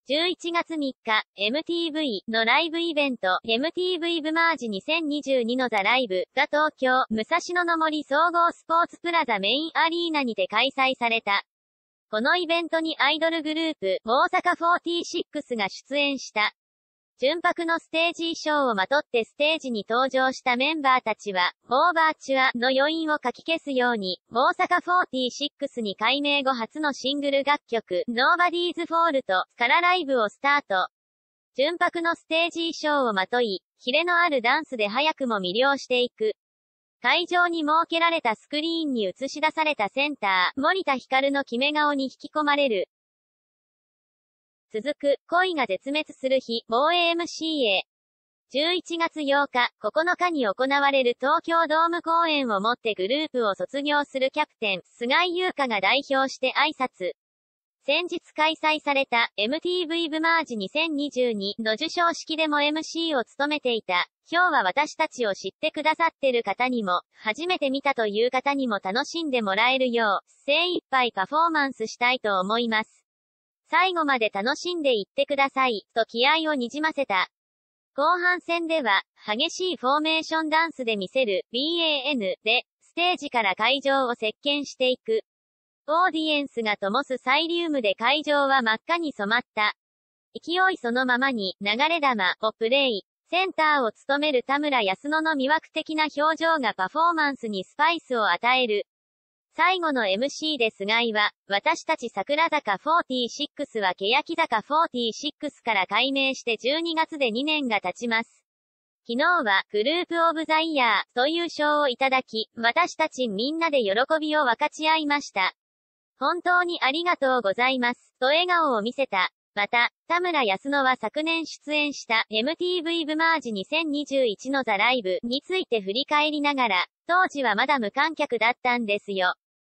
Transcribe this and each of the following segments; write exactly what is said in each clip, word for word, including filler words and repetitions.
じゅういちがつみっか、エムティーブイ のライブイベント、エムティーブイ ブマージにせんにじゅうにのザライブが東京、武蔵野の森総合スポーツプラザメインアリーナにて開催された。このイベントにアイドルグループ、大阪フォーティーシックスが出演した。純白のステージ衣装をまとってステージに登場したメンバーたちは、オーバーチュアの余韻をかき消すように、大阪フォーティーシックスに改名後初のシングル楽曲、Nobody's Fault からライブをスタート。純白のステージ衣装をまとい、キレのあるダンスで早くも魅了していく。会場に設けられたスクリーンに映し出されたセンター、森田ひかるの決め顔に引き込まれる。続く、恋が絶滅する日、防衛 エムシーエー。じゅういちがつようか、ここのかに行われる東京ドーム公演をもってグループを卒業するキャプテン、菅井優香が代表して挨拶。先日開催された エムティーブイ ブマージにせんにじゅうにの授賞式でも エムシー を務めていた。今日は私たちを知ってくださってる方にも、初めて見たという方にも楽しんでもらえるよう、精一杯パフォーマンスしたいと思います。最後まで楽しんでいってください、と気合をにじませた。後半戦では、激しいフォーメーションダンスで見せる バン で、ステージから会場を席巻していく。オーディエンスが灯すサイリウムで会場は真っ赤に染まった。勢いそのままに、流れ弾をプレイ。センターを務める田村康野の魅惑的な表情がパフォーマンスにスパイスを与える。最後の エムシー で菅井は、私たち桜坂フォーティーシックスは欅坂フォーティーシックスから改名してじゅうにがつでにねんが経ちます。昨日は、グループオブザイヤーという賞をいただき、私たちみんなで喜びを分かち合いました。本当にありがとうございます、と笑顔を見せた。また、田村康野は昨年出演した エムティーブイ ブマージにせんにじゅういちのザライブについて振り返りながら、当時はまだ無観客だったんですよ。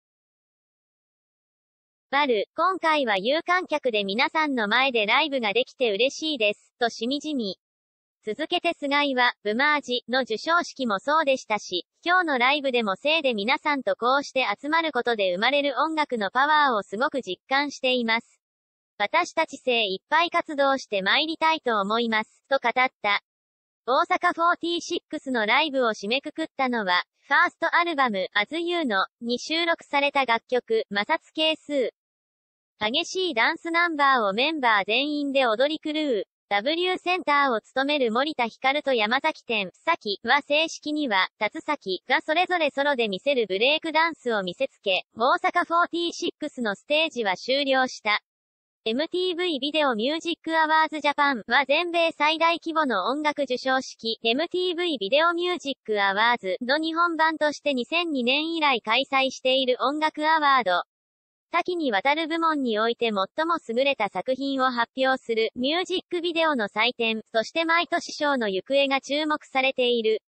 バル、今回は有観客で皆さんの前でライブができて嬉しいです、としみじみ。続けて菅井は、ブマージの授賞式もそうでしたし、今日のライブでもせいで皆さんとこうして集まることで生まれる音楽のパワーをすごく実感しています。私たち精一杯活動して参りたいと思います、と語った。大阪フォーティーシックスのライブを締めくくったのは、ファーストアルバム、As You Know に収録された楽曲、摩擦係数。激しいダンスナンバーをメンバー全員で踊り狂う。ダブリュー センターを務める森田ひかると山崎天咲は正式には、辰咲がそれぞれソロで見せるブレイクダンスを見せつけ、大阪フォーティーシックスのステージは終了した。エムティーブイ ビデオミュージックアワーズジャパンは全米最大規模の音楽授賞式 エムティーブイ ビデオミュージックアワーズの日本版としてにせんにねん以来開催している音楽アワード。多岐にわたる部門において最も優れた作品を発表するミュージックビデオの祭典として毎年賞の行方が注目されている。